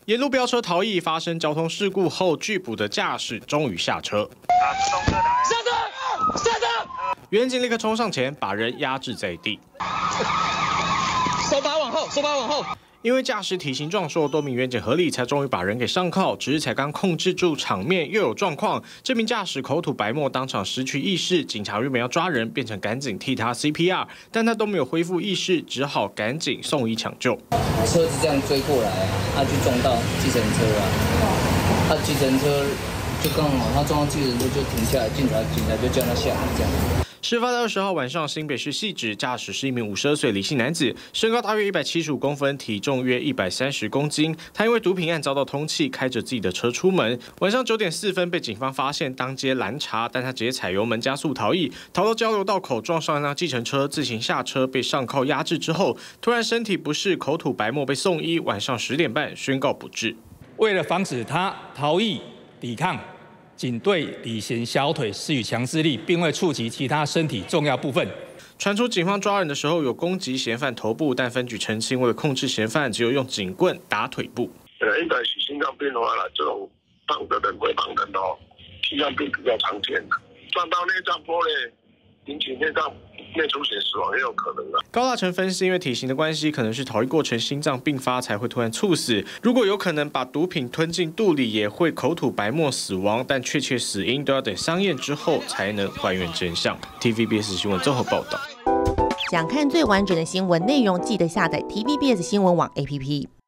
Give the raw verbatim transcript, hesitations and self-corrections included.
沿路飙车逃逸，发生交通事故后，拒捕的驾驶终于下车。 下车！下车！ 员警立刻冲上前，把人压制在地。 手把往后，手把往后。 因为驾驶体型壮硕，多名员警合力才终于把人给上铐。只是才刚控制住场面，又有状况。这名驾驶口吐白沫，当场失去意识。警察原本要抓人，变成赶紧替他 C P R， 但他都没有恢复意识，只好赶紧送医抢救。 车子这样追过来啊，他就撞到计程车啊，他计程车就刚好他撞到计程车就停下来，警察警察就叫他下来这样。 事发在二十号晚上，新北市汐止，驾驶是一名五十二岁李姓男子，身高大约一百七十五公分，体重约一百三十公斤。他因为毒品案遭到通缉，开着自己的车出门。晚上九点四分被警方发现，当街拦查，但他直接踩油门加速逃逸，逃到交流道口撞上一辆计程车，自行下车被上铐压制之后，突然身体不适，口吐白沫被送医。晚上十点半宣告不治。 为了防止他逃逸抵抗。 仅对李贤小腿施予强制力，并未触及其他身体重要部分。 传出警方抓人的时候有攻击嫌犯头部，但分局澄清，为了控制嫌犯，只有用警棍打腿部。 呃，应该是心脏病的话啦，这种绑的人归绑人哦，心脏病比较常见的，撞到内脏破裂，引起内脏内出血死亡也有可能的。 高大成分析，因为体型的关系，可能是逃逸过程心脏病发才会突然猝死。如果有可能把毒品吞进肚里，也会口吐白沫死亡，但确切死因都要等相验之后才能还原真相。T V B S 新闻综合报道。 想看最完整的新闻内容，记得下载 T V B S 新闻网 A P P。